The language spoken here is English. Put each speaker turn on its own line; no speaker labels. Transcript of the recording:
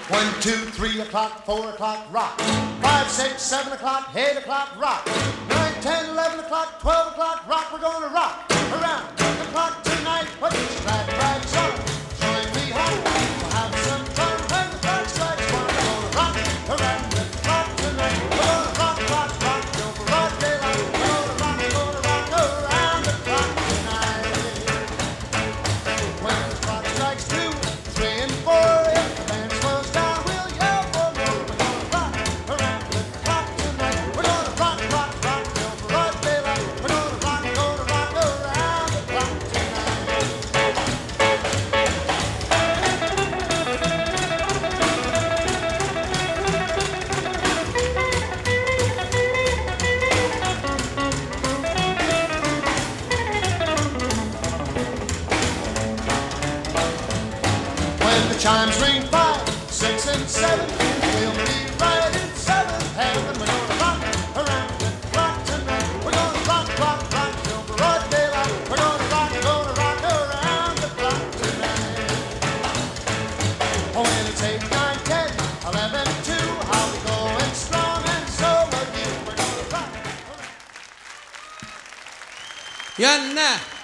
1, 2, 3 o'clock, 4 o'clock, rock. 5, 6, 7 o'clock, 8 o'clock, rock. 9, 10, 11 o'clock, 12 o'clock, rock. We're gonna rock around the clock tonight. Put your glad rags on, join me home. We'll have some fun when the clock strikes 1. We're gonna rock around the clock tonight. We're gonna rock, rock, rock till broad daylight. We're gonna rock around the clock tonight. When the clock strikes 2, 3, and 4, if the band slows down, we'll yell for more. We're gonna rock around the clock tonight. We're gonna rock, rock, rock till broad daylight. We're gonna rock around the clock tonight. When the chimes ring 5, 6, and 7, we'll be right in 7th heaven. We're gonna rock around the clock tonight. We're gonna rock, rock, rock till broad daylight. We're gonna rock around the clock tonight. Oh, when it's 8, 9, 10, 11, 2, how we going strong, and so are you. We're gonna rock around.
Yan na!